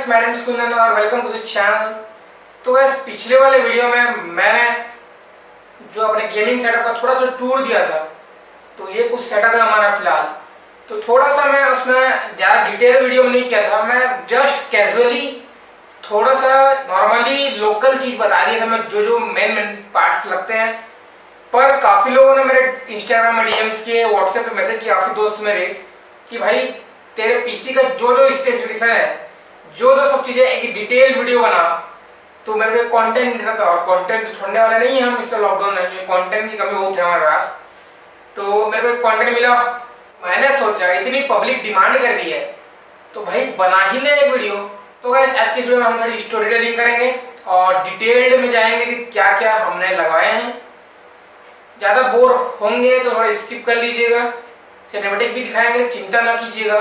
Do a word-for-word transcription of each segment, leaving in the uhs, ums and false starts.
Madam school और welcome to the channel. तो guys पिछले वाले वीडियो में मैंने जो अपने गेमिंग सेटअप का थोड़ा सा टूर दिया था, तो ये कुछ सेटअप है हमारा फिलहाल। तो थोड़ा सा मैं उसमें ज़्यादा डिटेल वीडियो में नहीं किया था, मैं जस्ट कैजुअली थोड़ा सा नॉर्मली लोकल चीज़ बता दिया था, मैं जो जो मेन मेन पार्ट्स लगते हैं। पर काफ़ी लोगों ने मेरे इंस्टाग्राम में डीएम्स किए, व्हाट्सएप पे मैसेज किए, काफ़ी दोस्त मेरे कि भाई तेरे पीसी का जो जो स्पेसिफिकेशन है, जो जो सब चीजें एक डिटेल वीडियो बना। तो मेरे को कंटेंट मिला था और कंटेंट तो छोड़ने वाले नहीं हम इस लॉकडाउन में, कंटेंट की कमी बहुत है हमारे पास। तो मेरे को कंटेंट मिला, मैंने सोचा इतनी पब्लिक डिमांड कर रही है तो भाई बना ही ले एक वीडियो। तो गाइस आज की वीडियो में हम थोड़ी स्टोरी टेलिंग करेंगे और डिटेल्ड में जाएंगे कि क्या क्या हमने लगाए हैं। ज्यादा बोर होंगे तो थोड़ा स्किप कर लीजिएगा, सिनेमैटिक भी दिखाएंगे, चिंता ना कीजिएगा।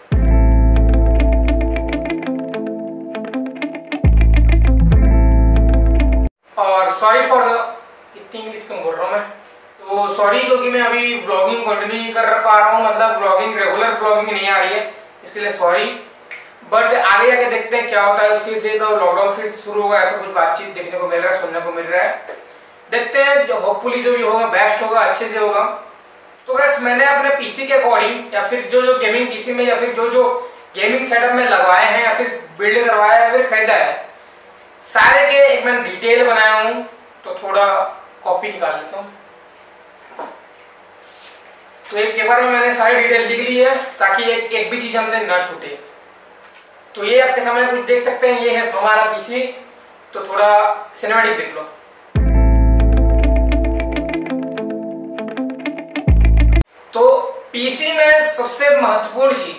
और सॉरी फॉर इतनी इंग्लिश क्यों बोल रहा हूँ मैं, तो सॉरी क्योंकि मैं अभी व्लॉगिंग कंटिन्यू नहीं कर पा रहा हूँ, मतलब व्लॉगिंग रेगुलर व्लॉगिंग नहीं आ रही है, इसके लिए सॉरी। बट आगे जाके देखते हैं क्या होता है, फिर से तो लॉकडाउन फिर शुरू होगा, ऐसा कुछ बातचीत देखने को मिल रहा है, सुनने को मिल रहा है। देखते हैं, जो होपफुली जो भी होगा बेस्ट होगा, अच्छे से होगा। तो गैस मैंने अपने पीसी के अकॉर्डिंग या फिर जो जो गेमिंग पीसी में या फिर जो जो गेमिंग सेटअप में लगवाए हैं या फिर बिल्ड करवाया है या फिर खरीदा है, सारे के एक मैंने डिटेल बनाया हूं। तो थोड़ा कॉपी निकाल लेता हूं। तो एक पेपर में मैंने सारी डिटेल लिख ली है ताकि एक एक भी चीज हमसे ना छूटे। तो ये आपके सामने कुछ देख सकते हैं, ये है हमारा पीसी। तो थोड़ा सिनेमैटिक देख लो। तो पीसी में सबसे महत्वपूर्ण चीज,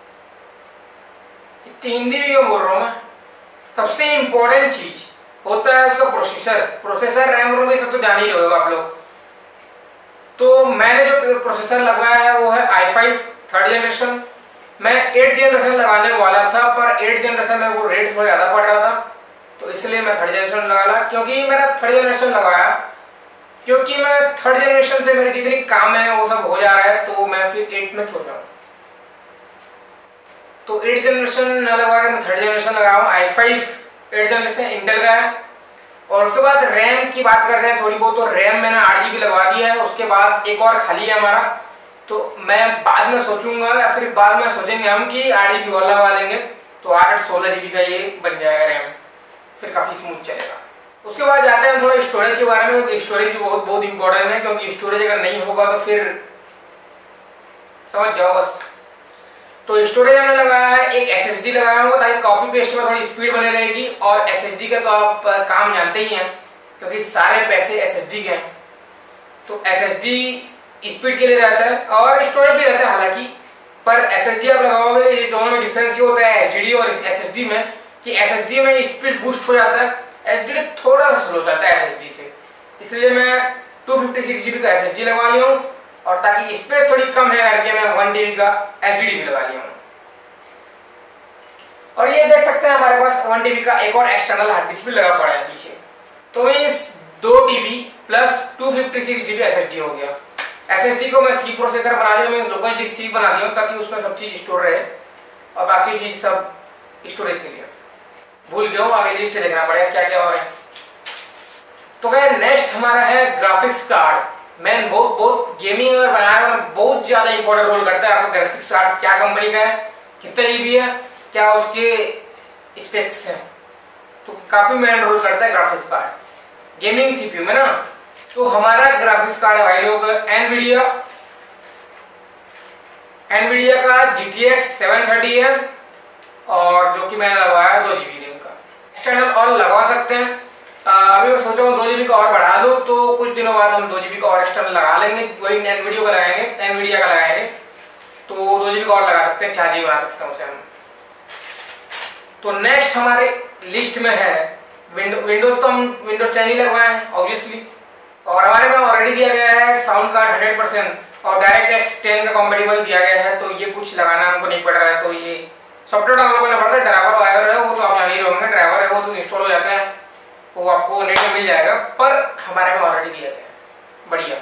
इतनी हिंदी भी क्यों बोल रहा हूं मैं, सबसे इंपॉर्टेंट चीज होता है उसका प्रोसेसर। प्रोसेसर रैम रोम ये सब तो जान ही रहे हो आप लोग। तो मैंने जो प्रोसेसर लगवाया है वो है आई फाइव थर्ड जनरेशन। मैं एट जनरेशन लगाने वाला था, पर एट जनरेशन में वो रेट थोड़ा ज्यादा पड़ रहा था, तो इसलिए मैं थर्ड जनरेशन लगा। क्योंकि मैंने थर्ड जनरेशन लगाया क्योंकि मैं थर्ड जनरेशन से मेरे जितनी काम है वो सब हो जा रहा है, तो मैं फिर एट में क्यों जाऊं। तो एट जनरेशन न लगा के मैं थर्ड जनरेशन लगाया हूं। I five eight generation Intel का है। और उसके बाद रैम की बात करते हैं थोड़ी बहुत, तो रैम मैंने आठ जीबी लगवा दिया है। उसके बाद एक और खाली है हमारा, तो मैं बाद में सोचूंगा या फिर बाद में सोचेंगे हम कि आठ जीबी और लगवा लेंगे, तो आठ सोलह जीबी का ये बन जाएगा रैम, फिर काफी स्मूथ चलेगा। उसके बाद जाते हैं थोड़ा स्टोरेज के बारे में। स्टोरेज भी बहुत बहुत इंपॉर्टेंट है, क्योंकि स्टोरेज अगर नहीं होगा तो फिर समझ जाओ बस। तो स्टोरेज हमने लगाया है, एक एसएसडी लगाया हुआ ताकि कॉपी पेस्ट में थोड़ी स्पीड बनी रहेगी। और एसएसडी का तो आप काम जानते ही हैं, क्योंकि सारे पैसे एसएसडी के हैं। तो एसएसडी स्पीड के लिए रहता है और स्टोरेज भी रहता है हालांकि, पर एसएसडी आप लगाओगे, ये दोनों में डिफरेंस ये होता है एचडीडी और एसएसडी में, कि एसएसडी में स्पीड बूस्ट हो जाता है, एचडीडी थोड़ा सा स्लो चलता है एसएसडी से। इसलिए मैं टू फिफ्टी सिक्स जीबी का एसएसडी लगवा लिया हूँ, और ताकि स्पेस थोड़ी कम है करके मैं वन टीबी का एचडीडी भी लगा लिया हूँ। और ये देख सकते हैं हमारे पास वन टीबी का एक और एक्सटर्नल हार्ड डिस्क भी लगा पड़ा है पीछे। तो इस दो TB plus two fifty six GB SSD हो गया। एसएसडी को मैं सी प्रोसेसर बना दिया, मैं लोकल डिस्क सी बना दिया ताकि उसमें सब चीज स्टोर रहे और बाकी चीज सब स्टोरेज के लिए। भूल गया हूँ, आगे लिस्ट देखना पड़ेगा क्या क्या और है। तो क्या नेक्स्ट हमारा है ग्राफिक्स कार्ड। मैं बहुत बहुत गेमिंग अगर बनाया में बहुत ज्यादा इंपॉर्टेंट रोल करता है आपका ग्राफिक्स कार्ड, क्या कंपनी का है, कितना जीबी है, क्या उसके स्पेक्स हैं, तो काफी मेन रोल करता है ग्राफिक्स कार्ड गेमिंग सीपीयू में ना। तो हमारा ग्राफिक्स कार्ड है भाई लोग एनवीडिया एनवीडिया का G T X seven thirty है, और जो कि मैंने लगवाया दो जीबी रैम का। एक्सटर्नल और लगवा सकते हैं। आ, अभी मैं सोचा हूँ दो जीबी का और बढ़ा लूँ, तो कुछ दिनों बाद हम दो जीबी का और एक्सटर्नल लगा लेंगे, वही एनवीडिया का लगाएंगे एनवीडिया का लगाएंगे, तो दो जीबी का और लगा सकते हैं, चार जीबी बना सकते हैं उसे हम। तो नेक्स्ट हमारे लिस्ट में है विंडो विंडोज तो हम विंडोज टेन ही लगवाए हैं ऑब्वियसली, और हमारे में ऑलरेडी दिया गया है साउंड कार्ड हंड्रेड परसेंट और डायरेक्ट एक्स टेन का कॉम्पेटिबल दिया गया है, तो ये कुछ लगाना हमको नहीं पड़ रहा है। तो ये सॉफ्टवेयर डाउनलोड करना पड़ता है। ड्राइवर वाइवर है वो तो आप जान ही रहे होंगे, ड्राइवर है वो तो इंस्टॉल हो जाता है, वो आपको नेट में मिल जाएगा, पर हमारे में ऑलरेडी दिया गया है। बढ़िया।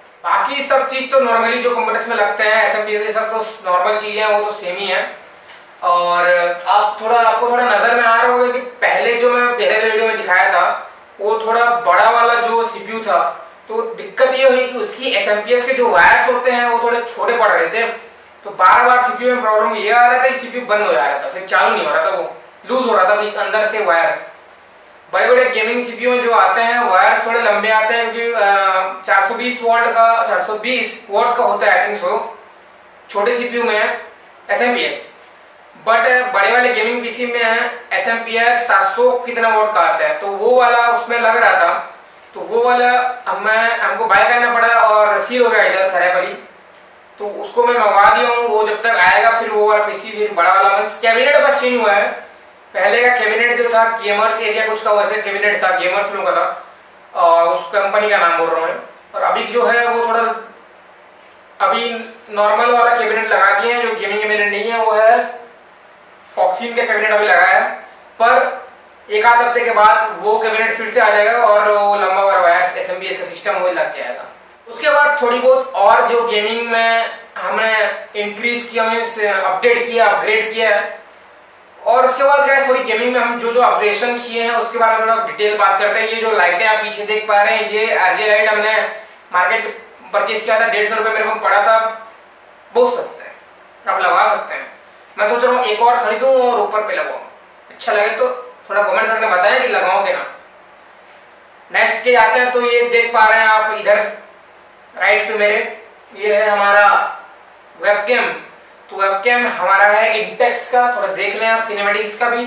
बाकी सब चीज तो नॉर्मली जो कंप्यूटर्स में लगते हैं एसएमपी ये सब तो नॉर्मल चीजें हैं, वो तो सेम ही है। और आप थोड़ा आपको थोड़ा नजर में आ रहा होगा कि पहले जो मैं पहले वीडियो में दिखाया था वो थोड़ा बड़ा वाला जो सीपीयू था, तो दिक्कत ये हुई कि उसकी एसएमपीएस के जो वायर्स होते हैं वो थोड़े छोटे पड़ रहे थे। तो बार बार सीपीयू में प्रॉब्लम ये आ रहा था कि सीपीयू बंद हो जा रहा था, फिर चालू नहीं हो रहा था, वो लूज हो रहा था अंदर से वायर। बड़े बड़े गेमिंग सीपीयू में जो आते हैं वायर थोड़े लंबे आते हैं, क्योंकि चार सौ बीस वोल्ट का चार सौ बीस वोल्ट का होता है आई थिंक सो छोटे सीपीयू में एसएमपीएस। बट बड़े वाले गेमिंग पीसी में एसएमपीएस सात सौ कितना वोल्ट का आता है, तो वो वाला उसमें लग रहा था, तो वो वाला हमें हमको बाय करना पड़ा और सील हो गया इधर सरायपली। तो उसको मैं मंगवा दिया हूँ, वो जब तक आएगा फिर वो वाला पीसी फिर बड़ा वाला कैबिनेट बस चेंज हुआ है। पहले का कैबिनेट जो था गेमर्स एरिया कुछ का वैसे कैबिनेट था, गेमर्स लोगों का था और उस कंपनी का नाम बोल रहा हूँ। और अभी जो है वो थोड़ा अभी नॉर्मल वाला कैबिनेट लगा दिए हैं, जो गेमिंग कैबिनेट नहीं है वो है फॉक्सीन का कैबिनेट अभी लगाया है। पर एक आध हफ्ते के बाद वो कैबिनेट फिर से आ जाएगा और वो लंबा वाला वायर्स एसएमपीएस का सिस्टम वो लग जाएगा। उसके बाद थोड़ी बहुत और जो गेमिंग में हमने इंक्रीज किया, मीन्स अपडेट किया, अपग्रेड किया है। और उसके बाद क्या है थोड़ी गेमिंग में हम जो जो ऑपरेशन किए हैं उसके बारे में थोड़ा डिटेल बात करते हैं। ये जो लाइटें आप पीछे देख पा रहे हैं, ये आरजे लाइट हमने मार्केट परचेज किया था, डेढ़ सौ रुपए मेरे को पड़ा था, बहुत सस्ता है, आप लगा सकते हैं। मैं सोच रहा हूँ एक और खरीदूं और ऊपर पे लगाऊं, अच्छा लगे तो थोड़ा कमेंट सेक्शन में बताएं कि लगाओ के ना। नेक्स्ट के आते हैं, तो ये देख पा रहे हैं आप इधर राइट पे मेरे, ये है हमारा वेबकैम। तो वेबकैम हमारा है इंटेक्स का, थोड़ा देख लें आप सिनेमैटिक्स का भी।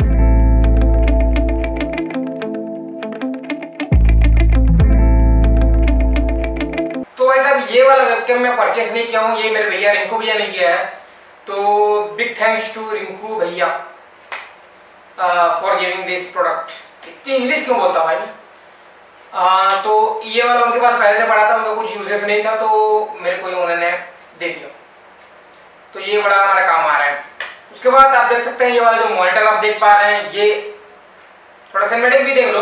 तो भाई साहब ये वाला वेबकैम मैं परचेस नहीं किया हूँ, ये मेरे भैया रिंकू भैया ने किया है। तो बिग थैंक्स टू रिंकू भैया फॉर गिविंग दिस प्रोडक्ट। इतनी इंग्लिश क्यों बोलता भाई मैं? uh, तो ये वाला उनके पास पहले से पड़ा था, उनका कुछ यूजेस नहीं था, तो मेरे को उन्होंने दे दिया। तो ये बड़ा हमारा काम आ रहा है। उसके बाद आप देख सकते हैं ये वाला जो मॉनिटर आप देख पा रहे हैं, ये थोड़ा सिनेमैटिक भी देख लो।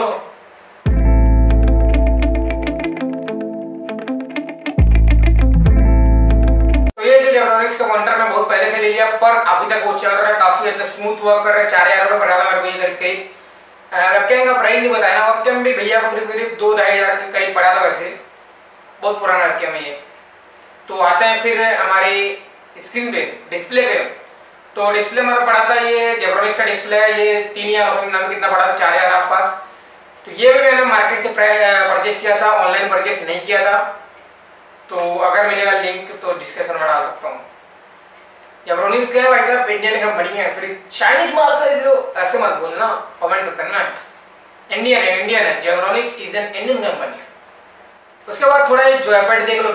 तो ये जो जेब्रानिक्स का मॉनिटर मैं बहुत पहले से ले लिया, पर अभी तक वो चल रहा है, काफी अच्छा स्मूथ वर्क कर रहा है। चार हजार रुपए पड़ा था मेरे को ये करीब करीब। वेबकैम का प्राइस नहीं बताया ना, वेबकैम भी भैया को करीब करीब दो ढाई हजार के करीब पड़ा था, वैसे बहुत पुराना वेबकैम है ये। तो आते हैं फिर हमारी स्क्रीन पे, डिस्प्ले पे। तो डिस्प्ले हमारा पड़ा था, ये जेब्रानिक्स का डिस्प्ले है, ये तीन हजार नाम कितना पड़ा था, चार हजार आसपास। तो ये भी मैंने मार्केट से परचेस किया था, ऑनलाइन परचेस नहीं किया था। तो अगर मिलेगा लिंक तो डिस्क्रिप्शन में डाल सकता हूँ। जेब्रानिक्स का है भाई साहब, इंडियन कंपनी है, फिर चाइनीज माल खरीद लो ऐसे मत बोलना कमेंट सेक्शन में। इंडियन है, इंडियन है, Zebronics is an Indian company. उसके बाद थोड़ा ये जॉयपैड देख लो।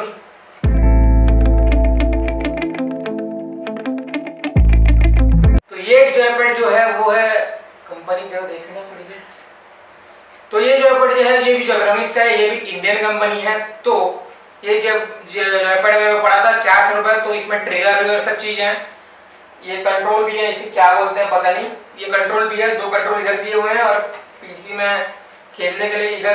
ये जॉयपैड जो है वो है कंपनी का देखना पड़ेगा। तो ये जॉयपैड जो है ये भी जेब्रानिक्स का है, ये भी इंडियन कंपनी है। तो ये जब जॉयपैड में पड़ा था चार सौ रुपए, तो इसमें ट्रिगर वगैरह सब चीज है, ये कंट्रोल भी है, इसे क्या बोलते हैं पता नहीं, ये कंट्रोल भी है, दो कंट्रोल इधर दिए हुए हैं और पीसी में खेलने के लिए इधर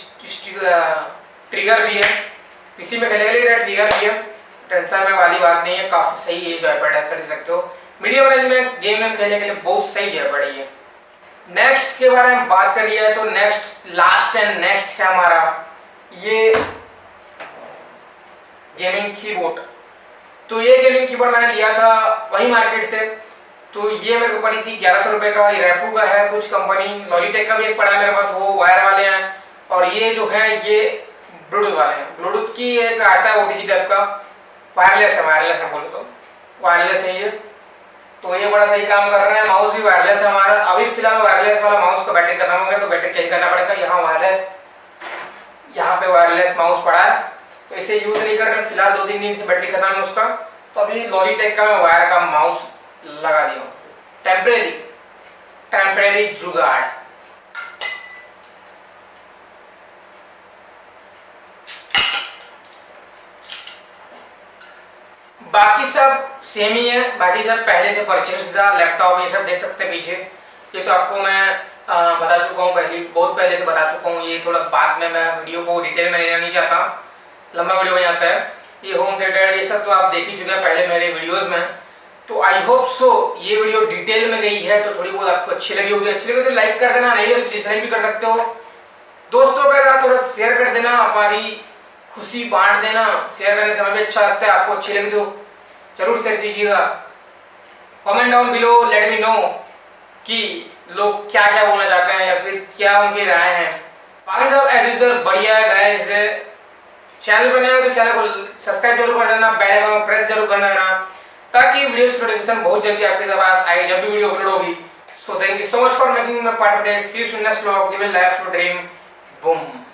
ट्रिगर भी है, पीसी में खेलने के लिए इधर ट्रिगर भी है। टेंशन में वाली बात नहीं है, काफी सही है जॉयपैड है, खरीद सकते हो। मीडियम रेंज में गेम में खेलने के लिए बहुत सही जॉयपैड है। नेक्स्ट के बारे में बात करिए तो नेक्स्ट लास्ट एंड नेक्स्ट है हमारा ये गेमिंग कीबोर्ड। तो ये गेमिंग कीबोर्ड मैंने लिया था वही मार्केट से। तो ये मेरे को पड़ी थी ग्यारह सौ रुपए का, ये रेपू का है कुछ कंपनी, लॉजिटेक का भी एक पड़ा है मेरे पास, वो वायर वाले हैं। और ये जो है ये ब्लूटूथ वाले हैं, ब्लूटूथ की एक आता है ओटीजी टाइप का, वायरलेस है, वायरलेस है बोलो तो वायरलेस है ये। तो ये बड़ा सही काम कर रहे हैं। माउस भी वायरलेस है हमारा, अभी फिलहाल वायरलेस वाला माउस का बैटरी खत्म हो गया तो बैटरी चेंज करना पड़ेगा। यहाँ वायरलेस, यहाँ पे वायरलेस माउस पड़ा है, तो इसे यूज नहीं कर रहे फिलहाल, दो तीन दिन से बैटरी खत्म है उसका। तो अभी लॉजिटेक का मैं वायर का माउस लगा दिया हूँ, टेम्परेरी टेम्परेरी जुगाड़। बाकी सब सेम ही है, बाकी सब पहले से परचेज था, लैपटॉप ये सब देख सकते हैं पीछे। ये तो आपको मैं आ, बता चुका हूँ, पहले बहुत पहले से बता चुका हूँ। ये थोड़ा बाद में मैं वीडियो को डिटेल में लेना नहीं चाहता, लंबा वीडियो बन जाता है। ये होम थिएटर ये सब तो आप देख ही चुके हैं पहले मेरे वीडियोस में। तो आई होप सो ये वीडियो डिटेल में गई है तो थोड़ी बहुत आपको अच्छी लगी होगी। अच्छी लगी तो लाइक कर देना, नहीं तो डिसलाइक भी कर सकते हो। दोस्तों के साथ थोड़ा शेयर कर देना, हमारी खुशी बांट देना। शेयर करने से हमें भी अच्छा लगता है। आपको अच्छी लगी तो जरूर शेयर कीजिएगा। Comment down below, let me know कि लोग क्या क्या बोलना चाहते हैं या फिर क्या उनकी राय है। बाकी सब एज यूजुअल बढ़िया है गाइस। चैनल पर नए हो तो चैनल को सब्सक्राइब जरूर कर देना, बेल आइकन प्रेस जरूर कर देना ताकि वीडियोस की नोटिफिकेशन बहुत जल्दी आपके पास आए जब भी वीडियो अपलोड होगी। So thank you so much for making my part today. See you soon next vlog. Live life to dream boom.